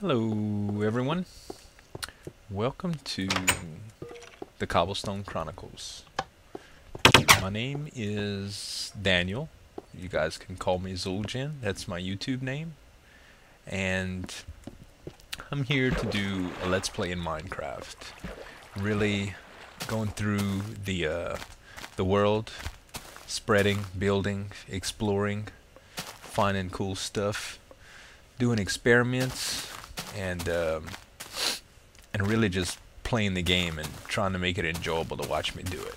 Hello everyone, welcome to the Cobblestone Chronicles. My name is Daniel. You guys can call me Zueljin, that's my YouTube name. And I'm here to do a Let's Play in Minecraft. Really going through the world, spreading, building, exploring, finding cool stuff, doing experiments, and really just playing the game and trying to make it enjoyable to watch me do it.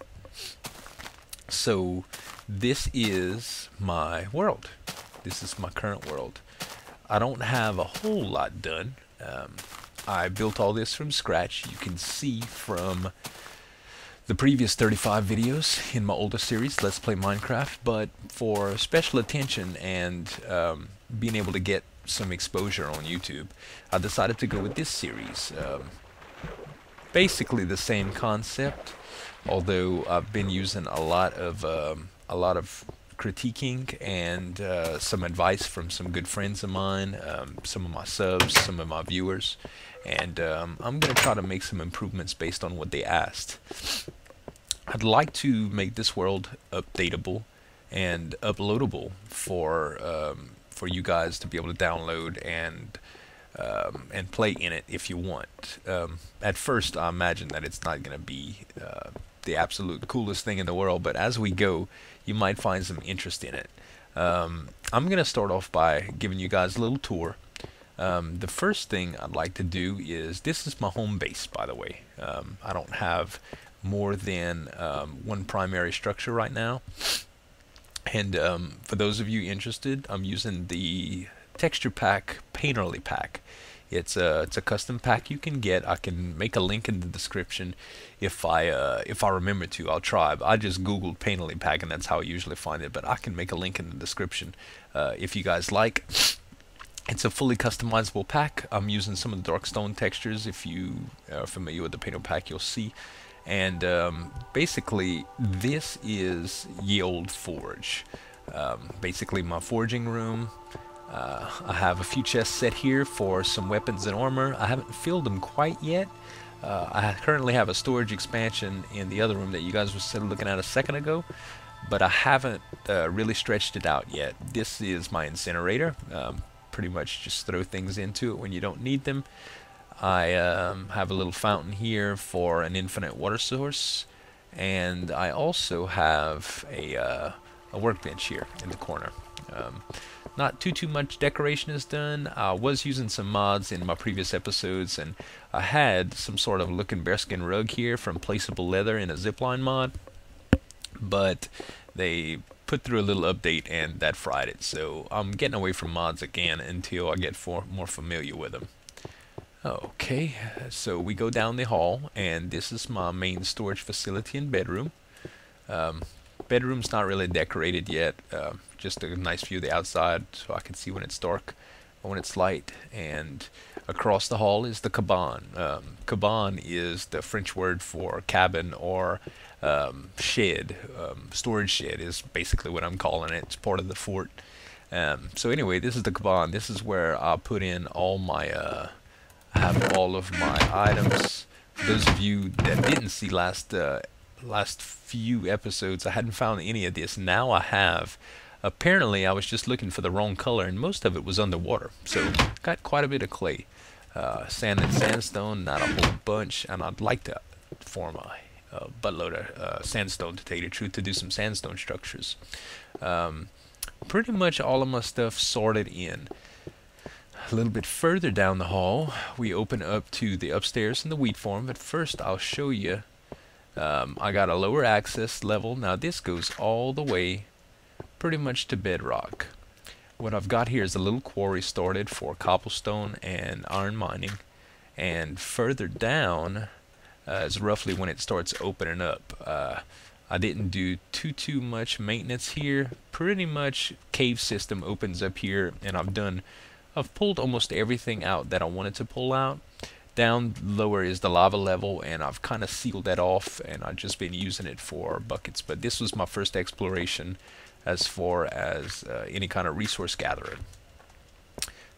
So this is my world. This is my current world. I don't have a whole lot done. I built all this from scratch. You can see from the previous 35 videos in my older series, Let's Play Minecraft, but for special attention and being able to get some exposure on YouTube, I decided to go with this series. Basically the same concept, although I've been using a lot of critiquing and some advice from some good friends of mine, some of my subs, some of my viewers, and I'm going to try to make some improvements based on what they asked. I'd like to make this world updatable and uploadable for you guys to be able to download and play in it if you want. At first, I imagine that it's not going to be the absolute coolest thing in the world, but as we go, you might find some interest in it. I'm going to start off by giving you guys a little tour. The first thing I'd like to do is, this is my home base, by the way. I don't have more than one primary structure right now. And for those of you interested, I'm using the texture pack Painterly pack. It's a custom pack you can get. I can make a link in the description if I remember to. I'll try. I just googled Painterly pack and that's how I usually find it. But I can make a link in the description if you guys like. It's a fully customizable pack. I'm using some of the dark stone textures. If you are familiar with the Painterly pack, you'll see. And basically, this is Ye Olde Forge. Basically, my forging room. I have a few chests set here for some weapons and armor. I haven't filled them quite yet. I currently have a storage expansion in the other room that you guys were looking at a second ago, but I haven't really stretched it out yet. This is my incinerator. Pretty much just throw things into it when you don't need them. I have a little fountain here for an infinite water source, and I also have a workbench here in the corner. Not too much decoration is done. I was using some mods in my previous episodes, and I had some sort of looking bearskin rug here from Placeable Leather in a zipline mod, but they put through a little update and that fried it, so I'm getting away from mods again until I get more familiar with them. Okay, so we go down the hall, and this is my main storage facility and bedroom. Bedroom's not really decorated yet, just a nice view of the outside so I can see when it's dark or when it's light. And across the hall is the cabane. Cabane is the French word for cabin or shed. Storage shed is basically what I'm calling it. It's part of the fort. So anyway, this is the cabane. This is where I put in all my I have all of my items. For those of you that didn't see last few episodes, I hadn't found any of this. Now I have. Apparently I was just looking for the wrong color, and most of it was underwater. So got quite a bit of clay. Sand and sandstone, not a whole bunch, and I'd like to form a buttload of sandstone, to tell you the truth, to do some sandstone structures. Pretty much all of my stuff sorted in. A little bit further down the hall, we open up to the upstairs and the wheat farm, but first I'll show you. I got a lower access level. Now this goes all the way pretty much to bedrock. What I've got here is a little quarry started for cobblestone and iron mining, and further down is roughly when it starts opening up. I didn't do too much maintenance here. Pretty much cave system opens up here, and I've pulled almost everything out that I wanted to pull out. Down lower is the lava level, and I've kind of sealed that off, and I've just been using it for buckets. But this was my first exploration as far as any kind of resource gathering.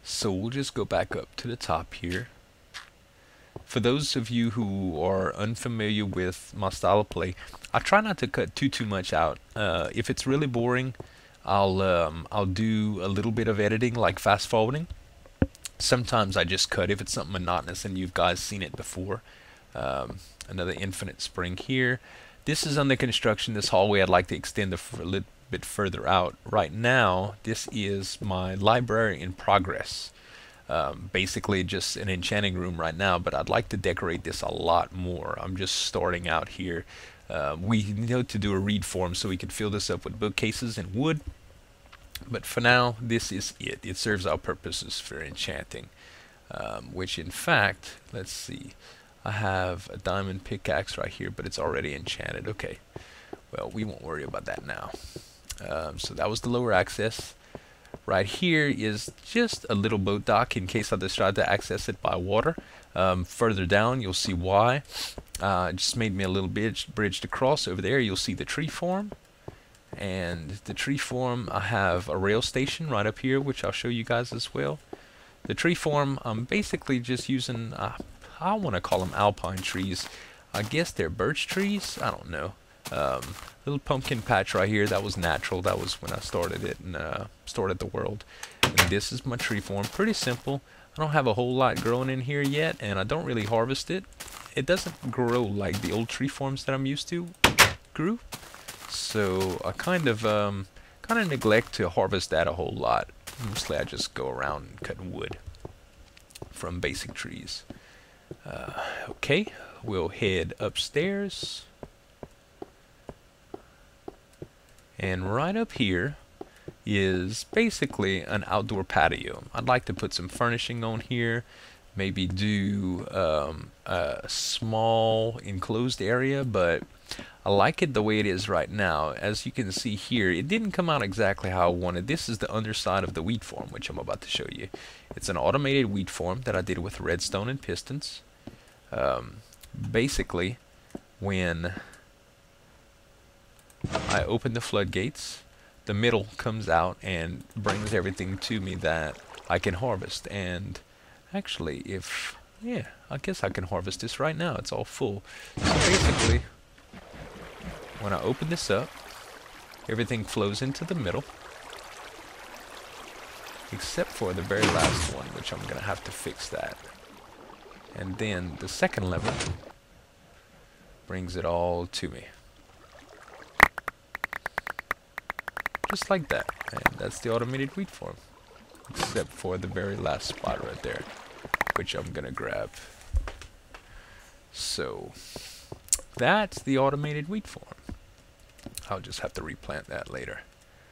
So we'll just go back up to the top here. For those of you who are unfamiliar with my style of play, I try not to cut too much out. If it's really boring, I'll do a little bit of editing, like fast forwarding. Sometimes I just cut if it's something monotonous, and you've guys seen it before. Another infinite spring here. This is under construction. This hallway I'd like to extend a little bit further out. Right now, this is my library in progress. Basically just an enchanting room right now, but I'd like to decorate this a lot more. I'm just starting out here. We need to do a read form so we can fill this up with bookcases and wood, but for now this is it. It serves our purposes for enchanting, which in fact, let's see, I have a diamond pickaxe right here, but it's already enchanted. Okay, well, we won't worry about that now. So that was the lower access. Right here is just a little boat dock in case I decide to access it by water. Further down, you'll see why. Just made me a little bridge to cross. Over there, you'll see the tree farm. And the tree farm, I have a rail station right up here, which I'll show you guys as well. The tree farm, I'm basically just using, I want to call them alpine trees. I guess they're birch trees. I don't know. Little pumpkin patch right here. That was natural. That was when I started it and started the world. And this is my tree farm. Pretty simple. I don't have a whole lot growing in here yet, and I don't really harvest it. It doesn't grow like the old tree farms that I'm used to grew. So I kind of neglect to harvest that a whole lot. Mostly I just go around and cut wood from basic trees. Okay, we'll head upstairs. And right up here is basically an outdoor patio. I'd like to put some furnishing on here, maybe do a small enclosed area, but I like it the way it is right now. As you can see here, it didn't come out exactly how I wanted. This is the underside of the wheat farm, which I'm about to show you. It's an automated wheat farm that I did with redstone and pistons. Basically, when I open the floodgates, the middle comes out and brings everything to me that I can harvest. And actually, I guess I can harvest this right now. It's all full. So basically, when I open this up, everything flows into the middle, except for the very last one, which I'm gonna have to fix that. And then the second level brings it all to me. Just like that. And that's the automated wheat farm. Except for the very last spot right there, which I'm gonna grab. So that's the automated wheat farm. I'll just have to replant that later.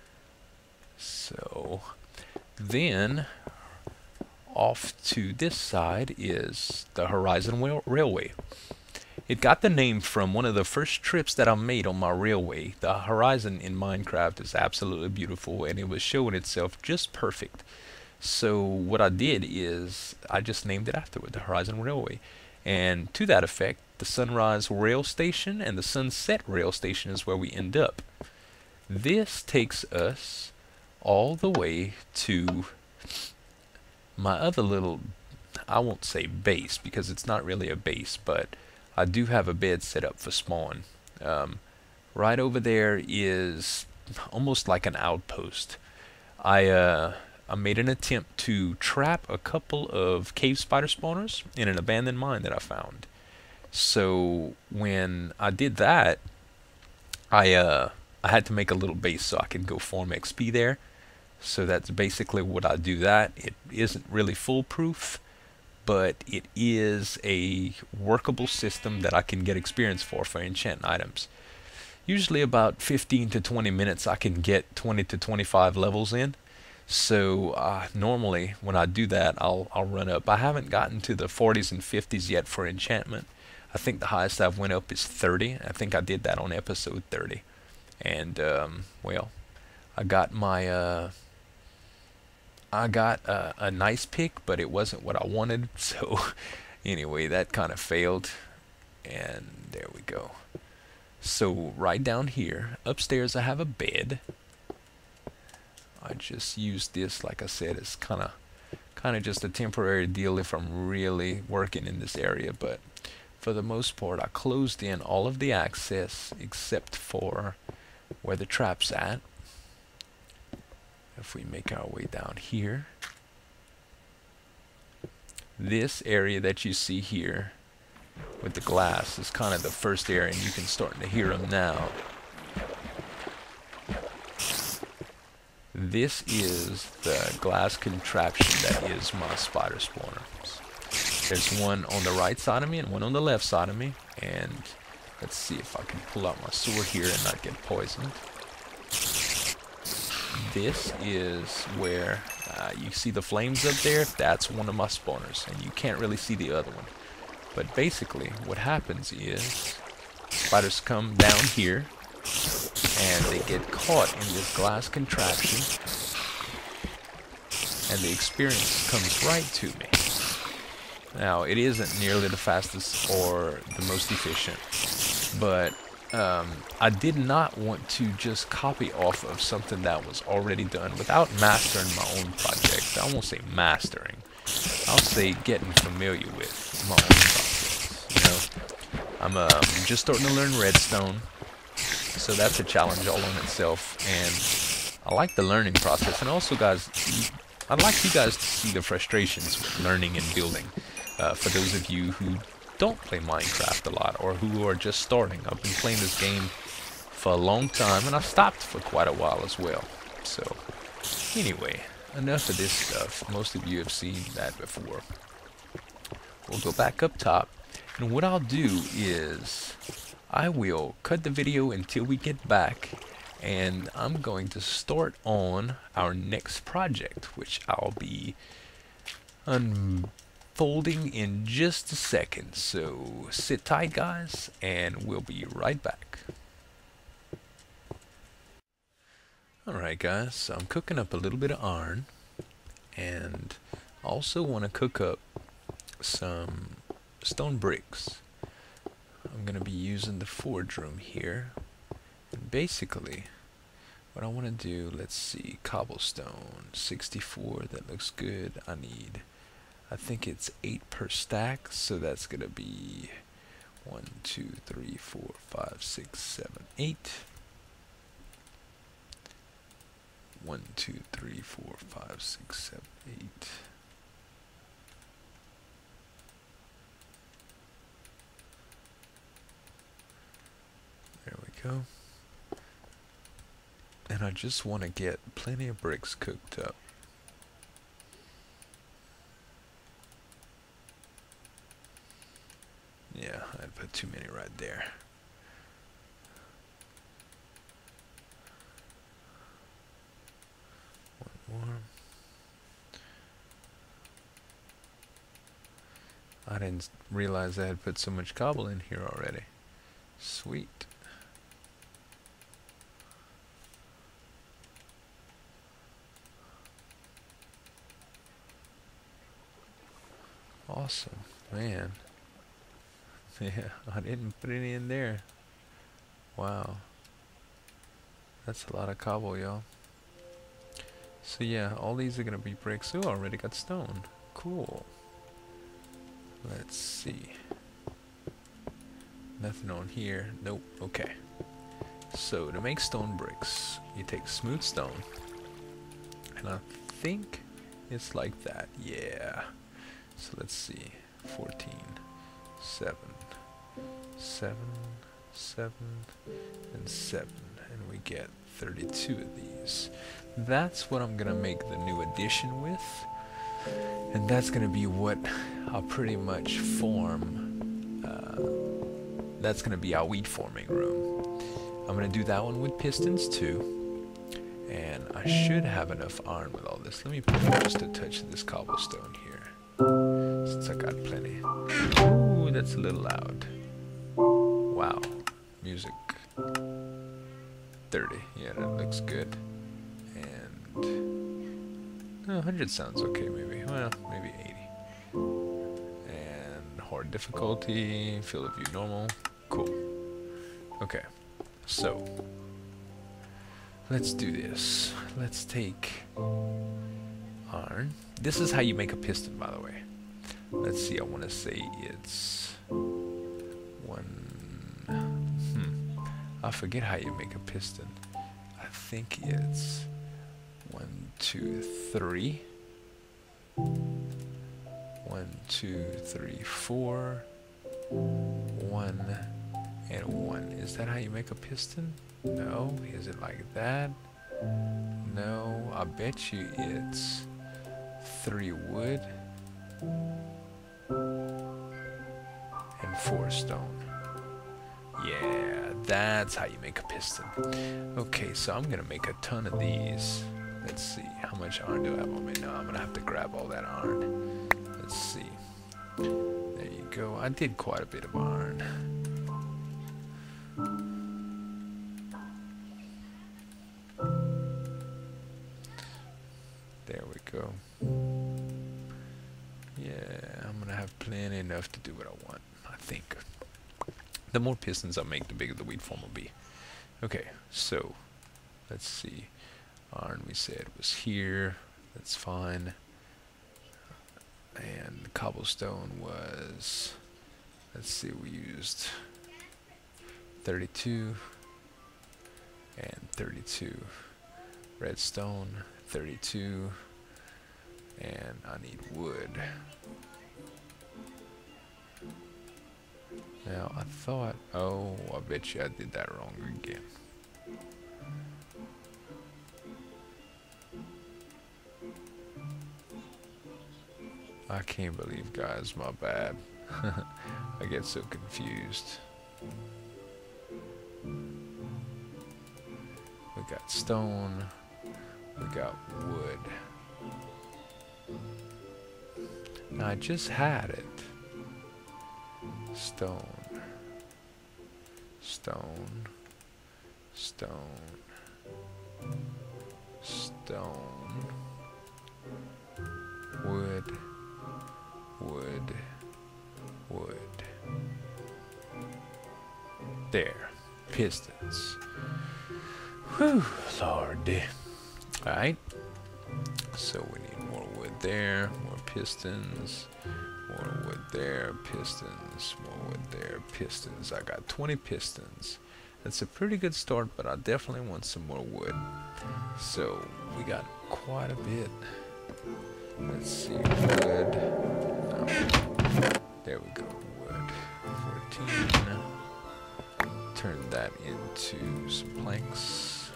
So then off to this side is the Horizon Railway. It got the name from one of the first trips that I made on my railway. The horizon in Minecraft is absolutely beautiful, and it was showing itself just perfect. So what I did is I just named it afterward, the Horizon Railway. And to that effect, the Sunrise Rail Station and the Sunset Rail Station is where we end up. This takes us all the way to my other little, I won't say base because it's not really a base, but I do have a bed set up for spawn. Right over there is almost like an outpost. I made an attempt to trap a couple of cave spider spawners in an abandoned mine that I found. So when I did that, I had to make a little base so I can go farm XP there. So that's basically what I do that. It isn't really foolproof, but it is a workable system that I can get experience for enchant items. Usually about 15 to 20 minutes I can get 20 to 25 levels in. So normally when I do that I'll run up. I haven't gotten to the 40s and 50s yet for enchantment. I think the highest I've went up is 30. I think I did that on episode 30. And well, I got my a nice pick, but it wasn't what I wanted. So anyway, that kind of failed. And there we go. So right down here, upstairs I have a bed. I just use this, like I said, as kind of kind of just a temporary deal if I'm really working in this area, but for the most part I closed in all of the access except for where the trap's at. If we make our way down here, this area that you see here with the glass is kind of the first area, and you can start to hear them now. This is the glass contraption that is my spider spawners. There's one on the right side of me and one on the left side of me, and let's see if I can pull out my sword here and not get poisoned. This is where you see the flames up there. That's one of my spawners, and you can't really see the other one. But basically, what happens is spiders come down here, and they get caught in this glass contraption, and the experience comes right to me. Now, it isn't nearly the fastest or the most efficient, but I did not want to just copy off of something that was already done without mastering my own project. I won't say mastering. I'll say getting familiar with my own process. You know, I'm just starting to learn redstone, so that's a challenge all on itself, and I like the learning process. And also, guys, I'd like you guys to see the frustrations with learning and building. For those of you who don't play Minecraft a lot, or who are just starting. I've been playing this game for a long time, and I've stopped for quite a while as well. So, anyway, enough of this stuff. Most of you have seen that before. We'll go back up top, and what I'll do is I will cut the video until we get back, and I'm going to start on our next project, which I'll be unfolding in just a second. So sit tight, guys, and we'll be right back. Alright, guys, so I'm cooking up a little bit of iron, and I also want to cook up some stone bricks. I'm going to be using the forge room here, and basically what I want to do, let's see, cobblestone 64, that looks good. I think it's 8 per stack, so that's going to be 1, 2, 3, 4, 5, 6, 7, 8. 1, 2, 3, 4, 5, 6, 7, 8. There we go. And I just want to get plenty of bricks cooked up. Yeah, I'd put too many right there. One more. I didn't realize I had put so much cobble in here already. Sweet. Awesome, man. Yeah, I didn't put any in there. Wow. That's a lot of cobble, y'all. So yeah, all these are gonna be bricks. Oh, I already got stone. Cool. Let's see. Nothing on here. Nope. Okay. So to make stone bricks, you take smooth stone, and I think it's like that. Yeah. So let's see. 14, 7, 7, 7, and 7, and we get 32 of these. That's what I'm gonna make the new addition with, and that's gonna be what I'll pretty much form. That's gonna be our wheat forming room. I'm gonna do that one with pistons too, and I should have enough iron with all this. Let me put just a touch of this cobblestone here, since I got plenty. Ooh, that's a little loud. Wow, music. 30, yeah, that looks good. And 100 sounds okay, maybe. Well, maybe 80. And hard difficulty, field of view normal. Cool. Okay, so let's do this. Let's take iron. This is how you make a piston, by the way. Let's see, I want to say it's one. I forget how you make a piston. I think it's 1, 2, 3. 1, 2, 3, 4. 1 and 1. Is that how you make a piston? No. Is it like that? No. I bet you it's 3 wood and 4 stone. Yeah, that's how you make a piston. Okay, so I'm gonna make a ton of these. Let's see, how much iron do I have on me? No, I'm gonna have to grab all that iron. Let's see. There you go. I did quite a bit of iron. There we go. Yeah, I'm gonna have plenty enough to do what I want, I think. The more pistons I make, the bigger the wheat farm will be. Okay, so let's see. Iron we said was here. That's fine. And the cobblestone was, let's see, we used 32 and 32. Redstone, 32. And I need wood. Now I thought, oh, I bet you I did that wrong again. I can't believe, guys, my bad. I get so confused. We got stone, we got wood. Now I just had it. Stone, stone, stone, stone, wood, wood, wood. There, pistons. Whew, Lordy. Alright, so we need more wood there, more pistons. More wood there, pistons, more wood there, pistons. I got 20 pistons. That's a pretty good start, but I definitely want some more wood. So we got quite a bit. Let's see, wood. There we go, wood. 14. Turn that into some planks.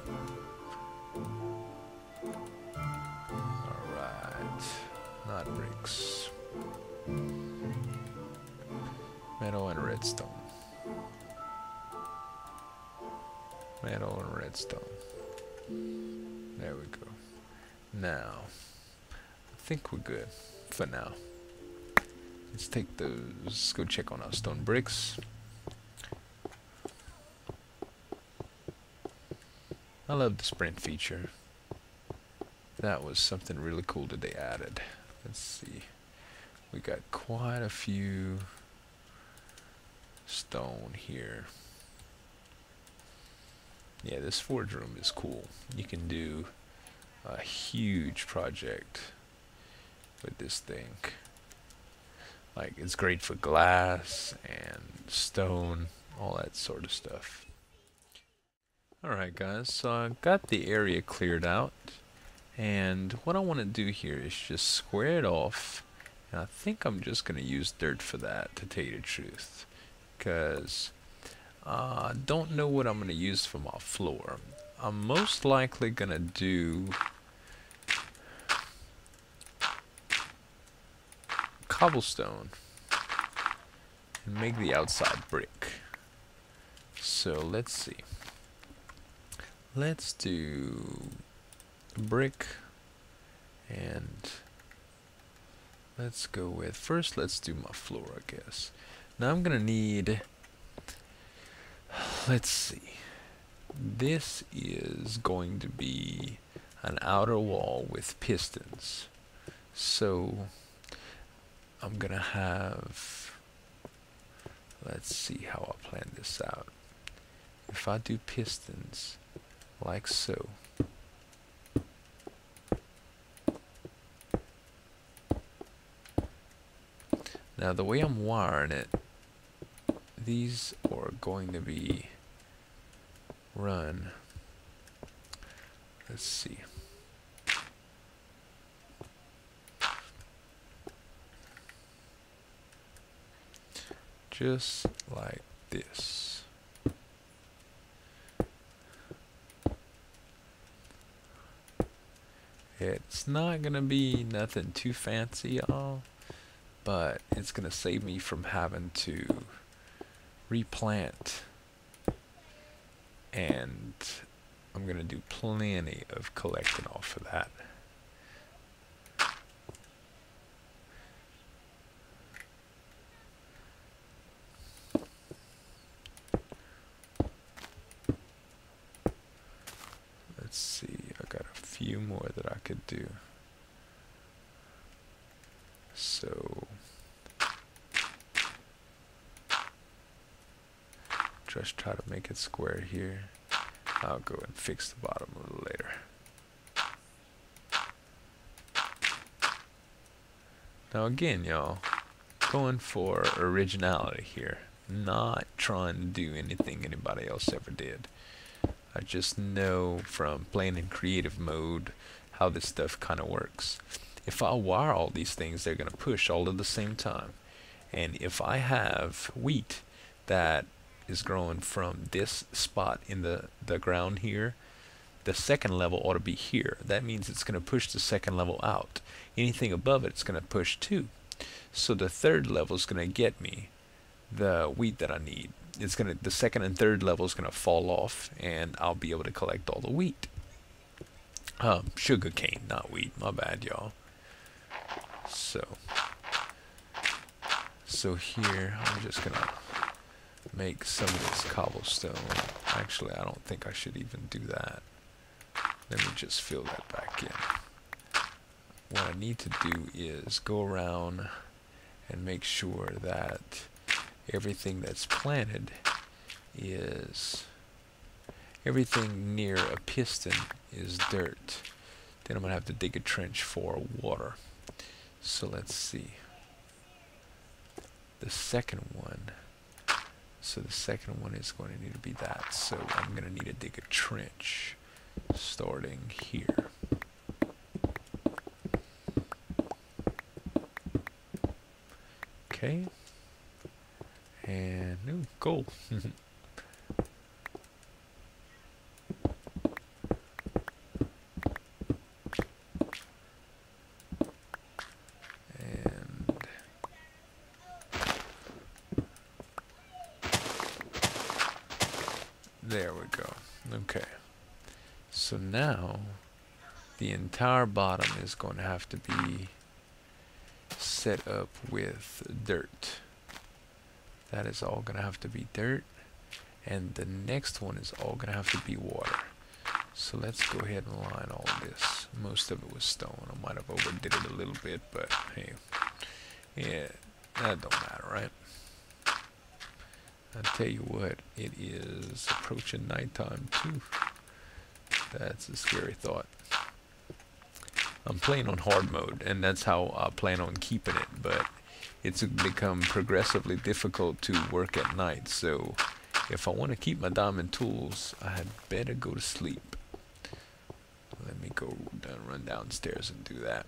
Alright, not bricks. Metal and redstone. Metal and redstone. There we go. Now, I think we're good for now. Let's take those, let's go check on our stone bricks. I love the sprint feature. That was something really cool that they added. Let's see. We got quite a few stone here. Yeah, this forge room is cool. You can do a huge project with this thing. Like, it's great for glass and stone, all that sort of stuff. Alright guys, so I got the area cleared out, and what I want to do here is just square it off, and I think I'm just going to use dirt for that, to tell you the truth, because I don't know what I'm going to use for my floor. I'm most likely going to do cobblestone and make the outside brick. So let's see. Let's do brick, and let's go with, first let's do my floor, I guess. Now I'm gonna need, let's see, this is going to be an outer wall with pistons. So I'm gonna have, let's see how I plan this out. If I do pistons like so, Now the way I'm wiring it, these are going to be run. Let's see. Just like this. It's not gonna be nothing too fancy, y'all, but it's gonna save me from having to replant, and I'm gonna do plenty of collecting off of that. Let's see, I got a few more that I could do. So just try to make it square here. I'll go and fix the bottom a little later. Now again, y'all, going for originality here. Not trying to do anything anybody else ever did. I just know from playing in creative mode how this stuff kind of works. If I wire all these things, they're going to push all at the same time. And if I have wheat that is growing from this spot in the ground here, the second level ought to be here. That means it's going to push the second level out. Anything above it, it's going to push too. So the third level is going to get me the wheat that I need. It's gonna, the second and third level is gonna fall off, and I'll be able to collect all the wheat. Sugar cane, not wheat. My bad, y'all. So here I'm just gonna make some of this cobblestone. Actually, I don't think I should even do that. Let me just fill that back in. What I need to do is go around and make sure that everything that's planted is, everything near a piston is dirt. Then I'm gonna have to dig a trench for water. So let's see. The second one. So the second one is going to need to be that. So I'm gonna need to dig a trench starting here. Okay. And ooh, gold. And there we go. Okay. So now the entire bottom is going to have to be set up with dirt. That is all gonna have to be dirt, and the next one is all gonna have to be water. So let's go ahead and line all this. Most of it was stone. I might have overdid it a little bit, but hey, yeah, that don't matter, right? I tell you what, it is approaching nighttime too. That's a scary thought. I'm playing on hard mode, and that's how I plan on keeping it, but it's become progressively difficult to work at night, so if I want to keep my diamond tools, I had better go to sleep. Let me go run downstairs and do that.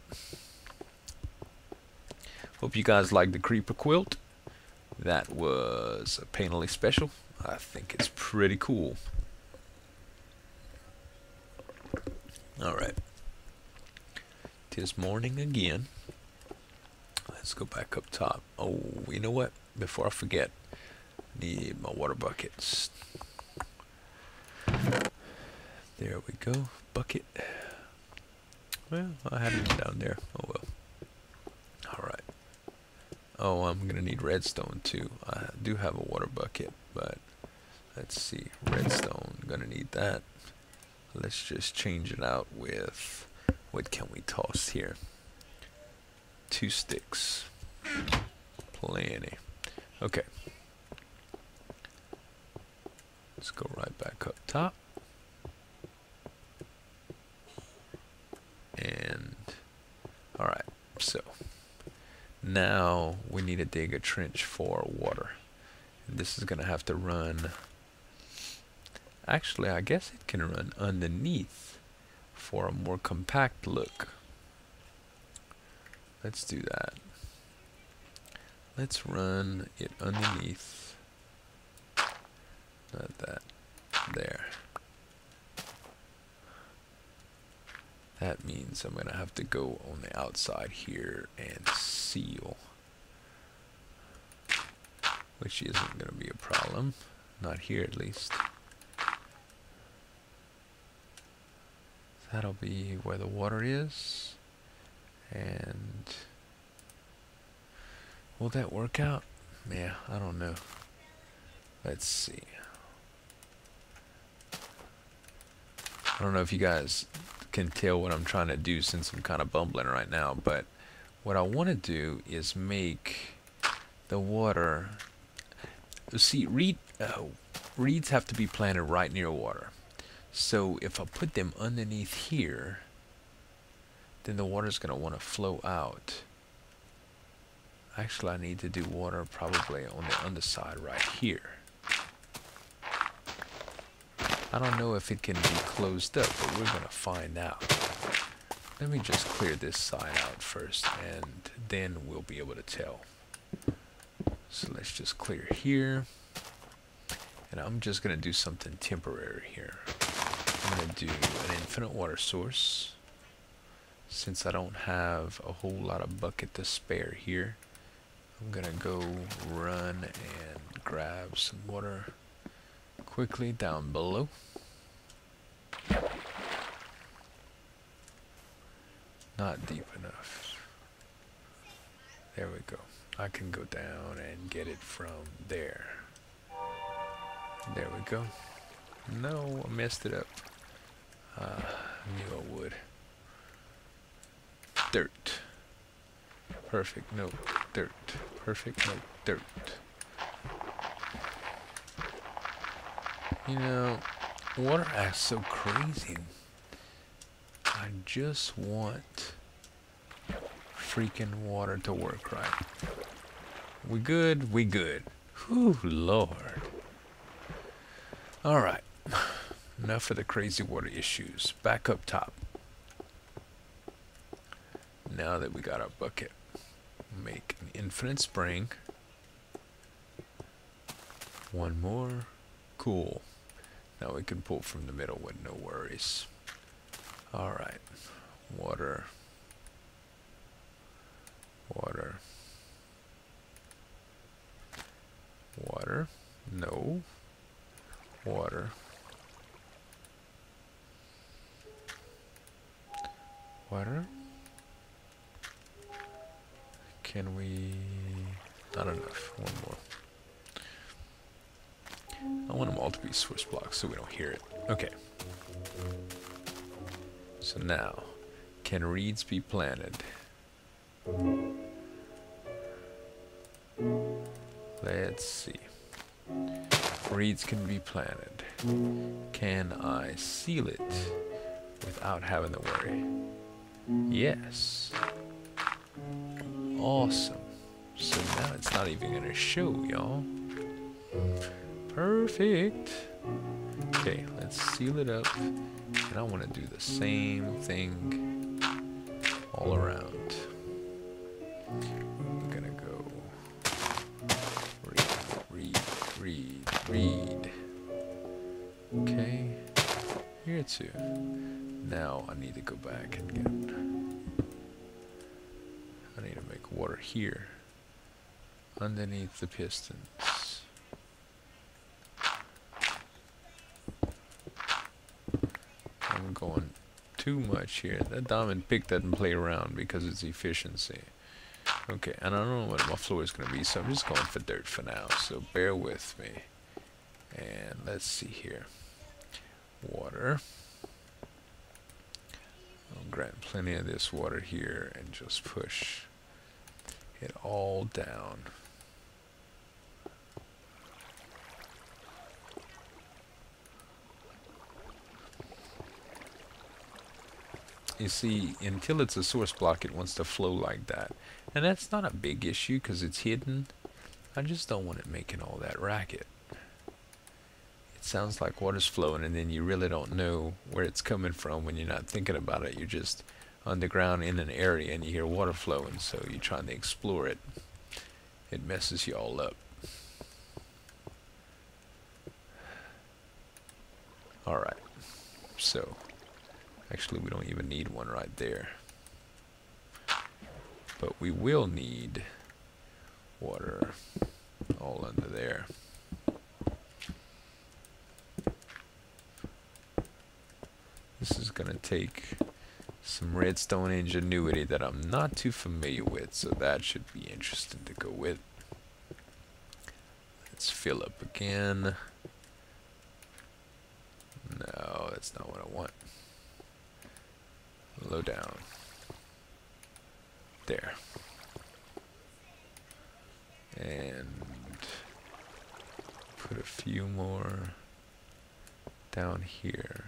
Hope you guys like the creeper quilt. That was a painterly special. I think it's pretty cool. Alright. 'Tis morning again. Let's go back up top. Oh, you know what? Before I forget, I need my water buckets. There we go. Bucket. Well, I had it down there. Oh well. Alright. Oh, I'm gonna need redstone too. I do have a water bucket, but let's see. Redstone, gonna need that. Let's just change it out with, what can we toss here? 2 sticks. Plenty. Okay. Let's go right back up top. And alright, so Now we need to dig a trench for water. And this is gonna have to run. Actually, I guess it can run underneath for a more compact look. Let's do that. Let's run it underneath. Not that. There. That means I'm gonna have to go on the outside here and seal, which isn't gonna be a problem. Not here, at least. That'll be where the water is. And will that work out? Yeah, I don't know. Let's see. I don't know if you guys can tell what I'm trying to do since I'm kind of bumbling right now, but what I want to do is make the water. See, reeds have to be planted right near water. So if I put them underneath here, then the water's going to want to flow out. Actually, I need to do water probably on the underside right here. I don't know if it can be closed up, but we're going to find out. Let me just clear this side out first, and then we'll be able to tell. So let's just clear here. And I'm just going to do something temporary here. I'm going to do an infinite water source. Since I don't have a whole lot of bucket to spare here, I'm going to go run and grab some water quickly down below. Not deep enough. There we go. I can go down and get it from there. There we go. No, I messed it up. I knew I would. Dirt. Perfect. No, dirt. Perfect. No, dirt. You know, water acts so crazy. I just want freaking water to work right. We good? We good. Whew, Lord. Alright. Enough of the crazy water issues. Back up top. Now that we got our bucket, make an infinite spring. One more. Cool. Now we can pull from the middle with no worries. Alright. Water. Water. Water. No. Water. Water. Can we... not enough. One more. I want them all to be source blocks so we don't hear it. Okay. So now, can reeds be planted? Let's see. Reeds can be planted. Can I seal it without having to worry? Yes. Awesome. So now it's not even going to show, y'all. Perfect. Okay, let's seal it up. And I want to do the same thing all around. We're going to go read. Okay. Here too. Now I need to go back and get... I need to make water here. Underneath the pistons. I'm going too much here. That diamond pick doesn't play around because it's efficiency. Okay, and I don't know what my floor is going to be, so I'm just going for dirt for now. So bear with me. And let's see here. Water. I'll grab plenty of this water here and just push it all down. You see, until it's a source block, it wants to flow like that. And that's not a big issue because it's hidden. I just don't want it making all that racket. It sounds like water's flowing, and then you really don't know where it's coming from when you're not thinking about it. You're just underground in an area and you hear water flowing, so you're trying to explore it. It messes you all up. Alright, so actually we don't even need one right there. But we will need water all under there. This is going to take some redstone ingenuity that I'm not too familiar with, so that should be interesting to go with. Let's fill up again. No, that's not what I want. Low down. There. And put a few more down here.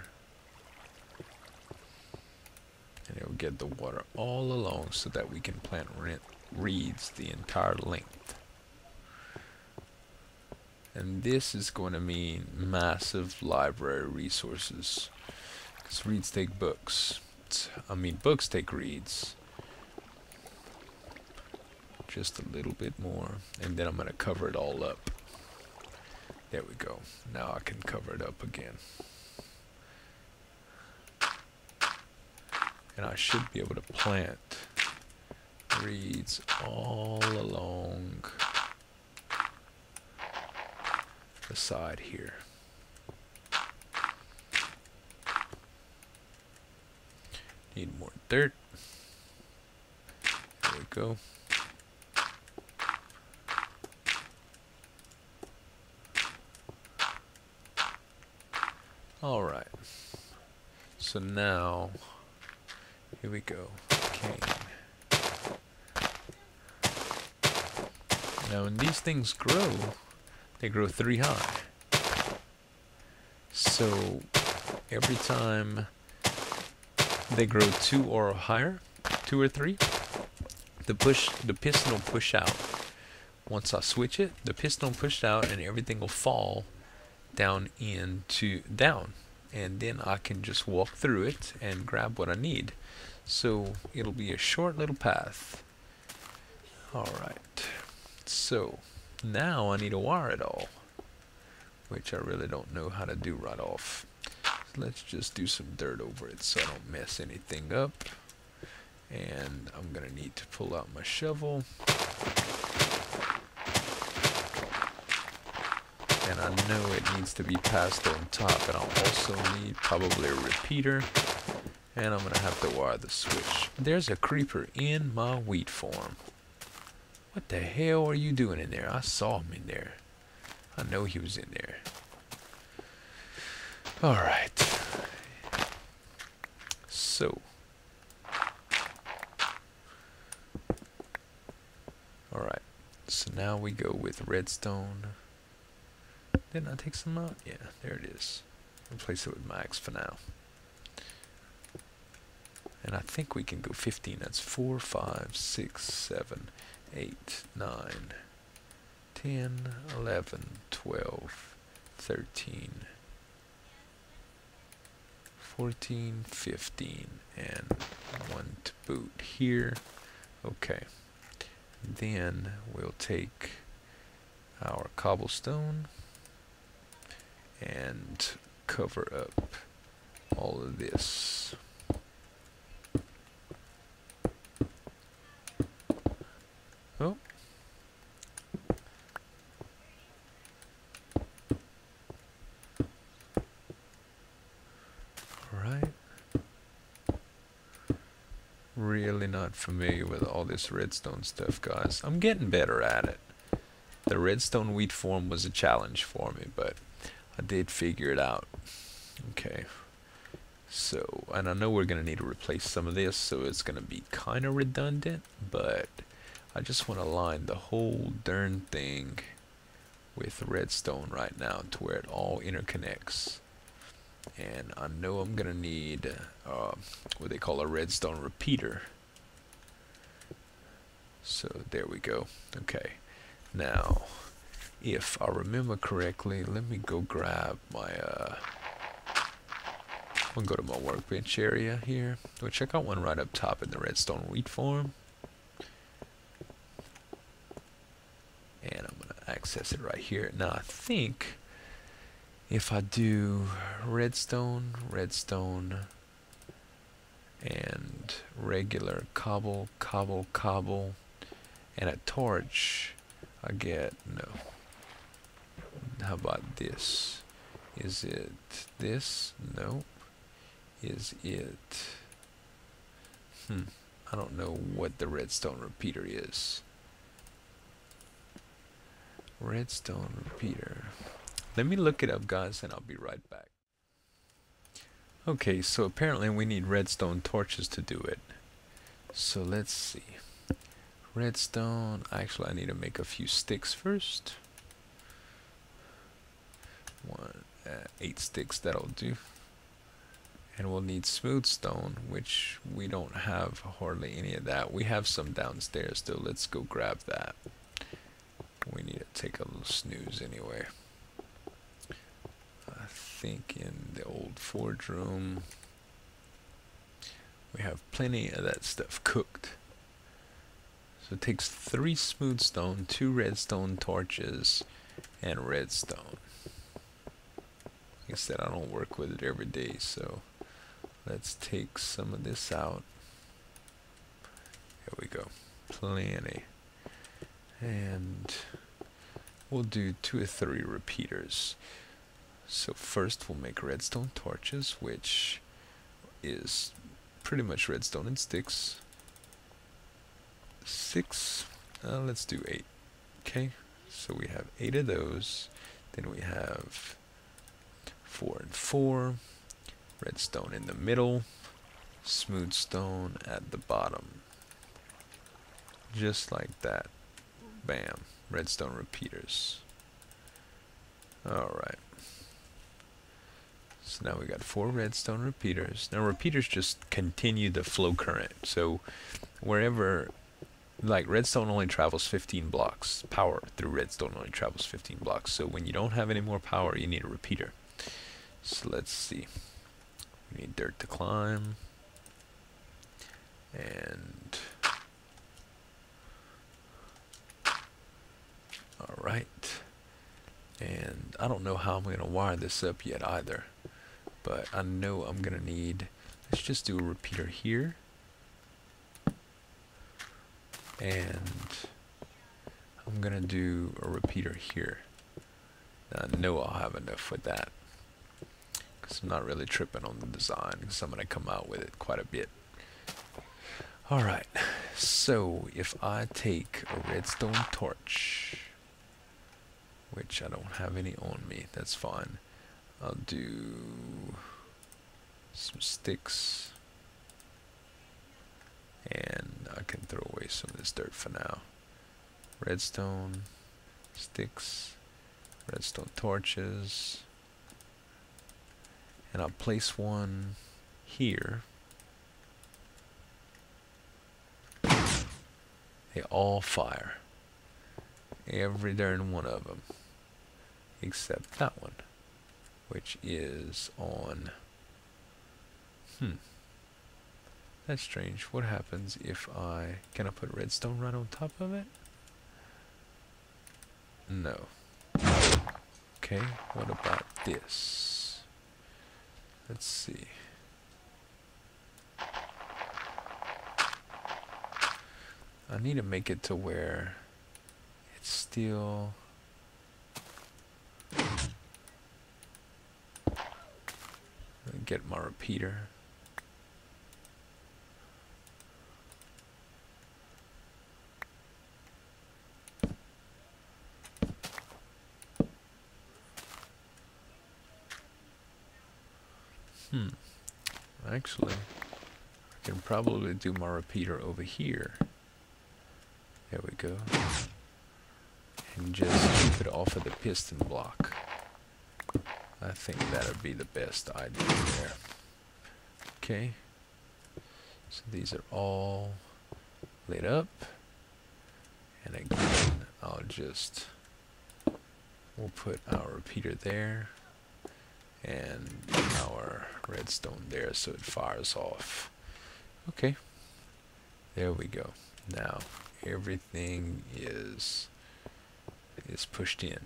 And it will get the water all along so that we can plant reeds the entire length. And this is going to mean massive library resources. Because reeds take books. Books take reeds. Just a little bit more. And then I'm going to cover it all up. There we go. Now I can cover it up again. And I should be able to plant reeds all along the side here. Need more dirt. There we go. All right. So now, here we go. Cane. Now when these things grow, they grow 3 high. So every time they grow 2 or higher, 2 or 3, the piston will push out. Once I switch it, the piston will push out and everything will fall down, and then I can just walk through it and grab what I need. So it'll be a short little path. Alright, so now I need to wire it all, which I really don't know how to do right off. So let's just do some dirt over it so I don't mess anything up. And I'm gonna need to pull out my shovel. And I know it needs to be passed on top, and I'll also need probably a repeater, and I'm gonna have to wire the switch. There's a creeper in my wheat farm. What the hell are you doing in there? I saw him in there. I know he was in there. Alright. So. Alright. So now we go with redstone. Didn't I take some out? Yeah, there it is. Replace it with my axe for now. And I think we can go 15. That's 4, 5, 6, 7, 8, 9, 10, 11, 12, 13, 14, 15, and 1 to boot here. Okay. Then we'll take our cobblestone and cover up all of this. Oh. Alright. Really not familiar with all this redstone stuff, guys. I'm getting better at it. The redstone wheat form was a challenge for me, but I did figure it out. Okay. So, and I know we're going to need to replace some of this, so it's going to be kind of redundant, but I just want to line the whole darn thing with redstone right now to where it all interconnects. And I know I'm gonna need what they call a redstone repeater. So there we go. Okay. Now, if I remember correctly, let me go grab my I'm gonna go to my workbench area here. We'll check out one right up top in the redstone wheat farm. And I'm gonna access it right here. Now I think if I do redstone, and regular cobble, and a torch, I get, no. How about this? Is it this? No. Is it, I don't know what the redstone repeater is. Redstone repeater. Let me look it up, guys, and I'll be right back. Okay, so apparently we need redstone torches to do it. So let's see. Redstone. Actually, I need to make a few sticks first. 8 sticks, that'll do. And we'll need smooth stone, which we don't have hardly any of that. We have some downstairs though. Let's go grab that. We need to take a little snooze anyway. I think in the old forge room we have plenty of that stuff cooked. So it takes 3 smooth stone, 2 redstone torches, and redstone. Like I said, I don't work with it every day, so let's take some of this out. There we go. Plenty. And we'll do 2 or 3 repeaters. So first we'll make redstone torches, which is pretty much redstone and sticks. 6, let's do 8. Okay, so we have 8 of those. Then we have 4 and 4. Redstone in the middle, smooth stone at the bottom. Just like that. Bam. Redstone repeaters. Alright. So now we got 4 redstone repeaters. Now repeaters just continue the flow current. So wherever, like redstone only travels 15 blocks. Power through redstone only travels 15 blocks. So when you don't have any more power, you need a repeater. So let's see. We need dirt to climb. And alright. And I don't know how I'm going to wire this up yet either. But I know I'm going to need, let's just do a repeater here. And I'm going to do a repeater here. Now, I know I'll have enough with that. Because I'm not really tripping on the design, because I'm going to come out with it quite a bit. Alright, so if I take a redstone torch, which I don't have any on me, that's fine. I'll do some sticks, and I can throw away some of this dirt for now. Redstone, sticks, redstone torches. And I'll place one here. They all fire. Every darn one of them. Except that one. Which is on... That's strange. What happens if I... Can I put redstone right on top of it? No. Okay, what about this? Let's see. I need to make it to where it's still... Get my repeater. Actually, I can probably do my repeater over here. There we go. And just keep it off of the piston block. I think that'd be the best idea there. Okay. So these are all lit up. And again, we'll put our repeater there and our redstone there so it fires off. Okay. There we go. Now everything is pushed in.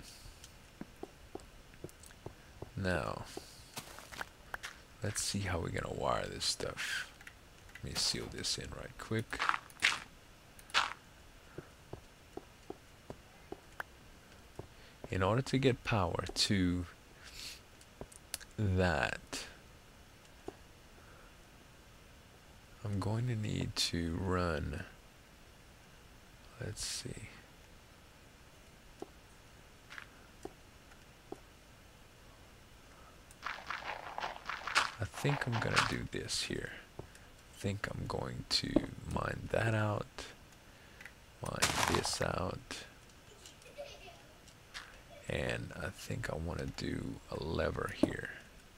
Now let's see how we're gonna wire this stuff. Let me seal this in right quick. In order to get power to that, I'm going to need to run, let's see, I think I'm going to do this here. I think I'm going to mine that out, mine this out, and I think I want to do a lever here.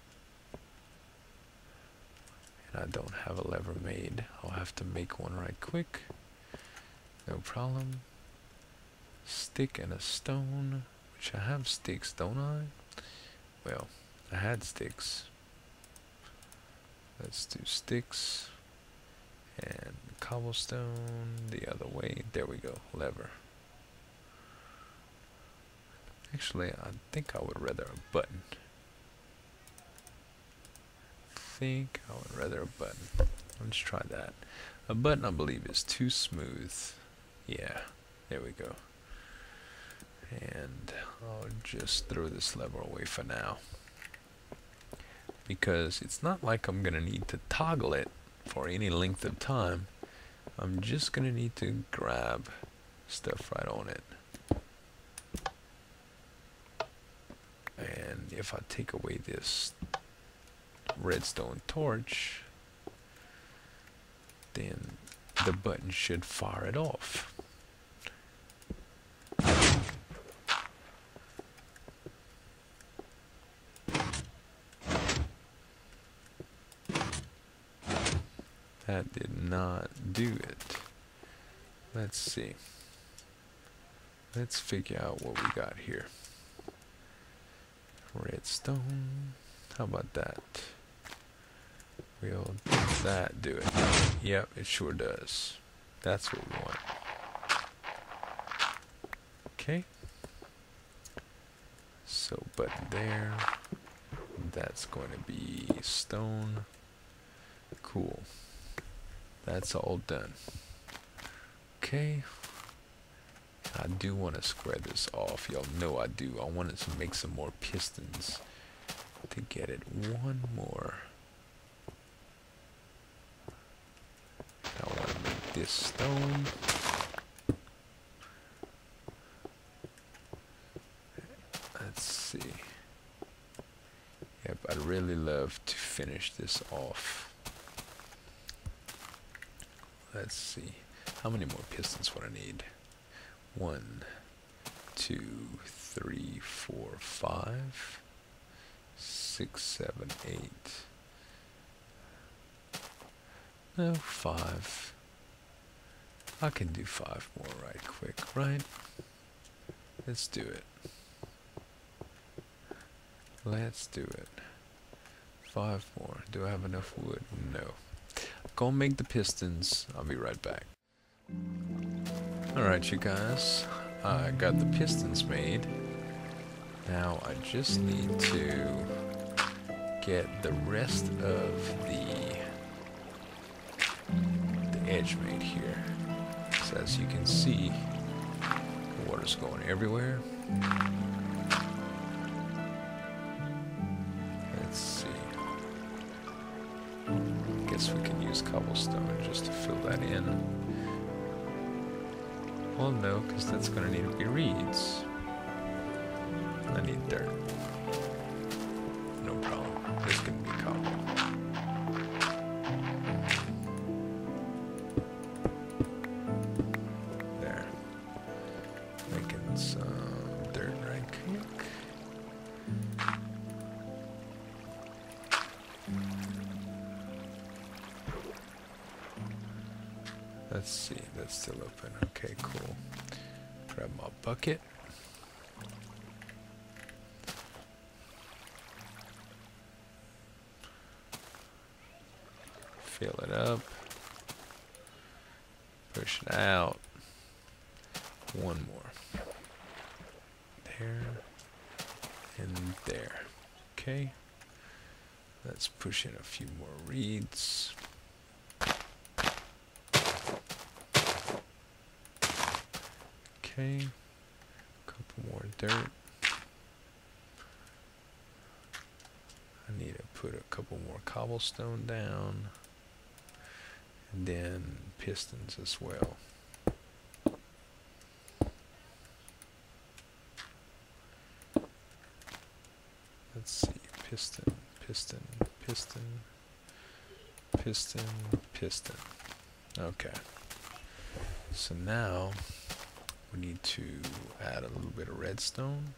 And I don't have a lever made. I'll have to make one right quick. No problem. Stick and a stone, which I have sticks, don't I? Well, I had sticks. Let's do sticks and cobblestone the other way. There we go, lever. Actually, I think I would rather a button. I would rather a button. Let's try that. A button, I believe, is too smooth. Yeah, there we go. And I'll just throw this lever away for now, because it's not like I'm gonna need to toggle it for any length of time. I'm just gonna need to grab stuff right on it. And if I take away this redstone torch, then the button should fire it off. That did not do it. Let's see. Let's figure out what we got here. Redstone. How about that? Will that do it? Yep, it sure does. That's what we want. Okay. So button there. That's going to be stone. Cool. That's all done. Okay. I do want to square this off. Y'all know I do. I wanted to make some more pistons to get it one more. I want to make this stone. Let's see. Yep, I'd really love to finish this off. Let's see. How many more pistons would I need? 1, 2, 3, 4, 5, 6, 7, 8. No, 5. I can do 5 more right quick, right? Let's do it. Let's do it. 5 more. Do I have enough wood? No. Go make the pistons. I'll be right back. Alright, you guys. I got the pistons made. Now I just need to get the rest of the edge made here. So as you can see, the water's going everywhere. Let's see. Guess we can use cobblestone just to fill that in. Well, no, because that's going to need to be reeds. I need dirt. No problem. This can be cobble. There. Making some dirt right quick. Let's see, that's still open. Okay, cool. Grab my bucket. Fill it up. Push it out. One more. There. And there. Okay. Let's push in a few more reeds. Okay. Couple more dirt. I need to put a couple more cobblestone down. And then pistons as well. Let's see, piston, piston, piston, piston, piston. Okay. So now we need to add a little bit of redstone.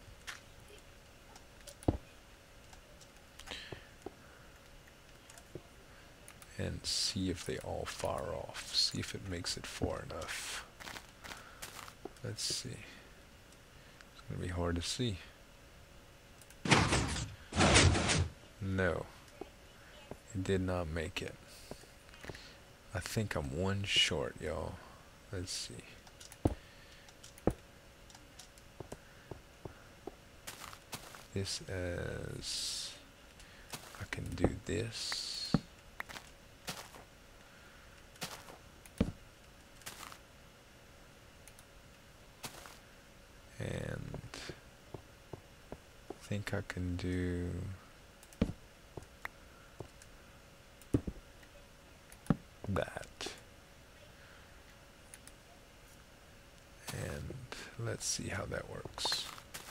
And see if they all fire off. See if it makes it far enough. Let's see. It's gonna be hard to see. No, it did not make it. I think I'm one short, y'all. Let's see. This as I can do this. And I think I can do that. And let's see how that works.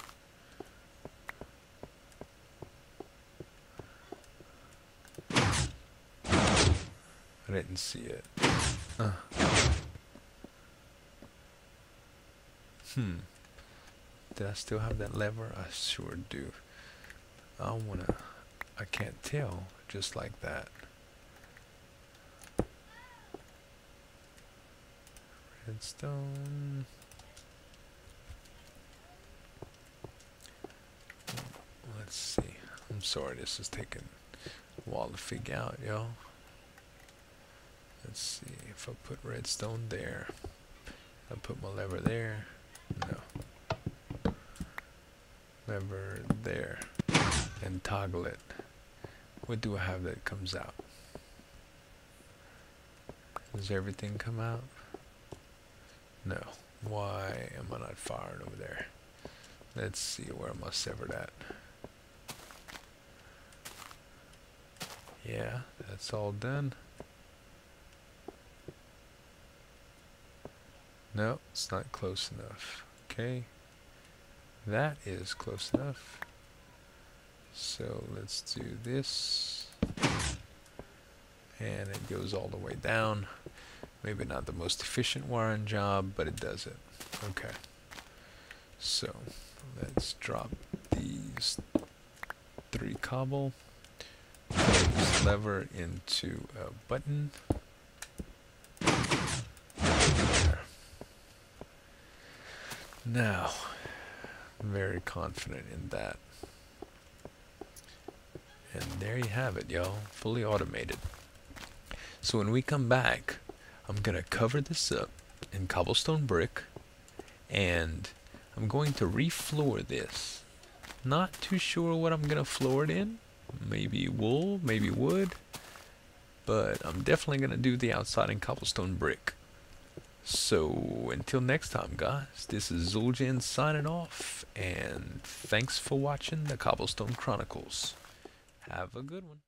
I didn't see it. Did I still have that lever? I sure do. I can't tell just like that. Redstone. Let's see. I'm sorry, this is taking a while to figure out, y'all. Let's see if I put redstone there. I put my lever there. No. Lever there. And toggle it. What do I have that comes out? Does everything come out? No. Why am I not firing over there? Let's see, where am I severed at? Yeah, that's all done. No, it's not close enough. Okay. That is close enough. So let's do this. And it goes all the way down. Maybe not the most efficient wiring job, but it does it. Okay. So let's drop these 3 cobble. Put this lever into a button. There. Now, I'm very confident in that. And there you have it, y'all. Fully automated. So when we come back, I'm going to cover this up in cobblestone brick. And I'm going to refloor this. Not too sure what I'm going to floor it in. Maybe wool, maybe wood. But I'm definitely going to do the outside in cobblestone brick. So until next time, guys, this is Zueljin signing off, and thanks for watching the Cobblestone Chronicles. Have a good one.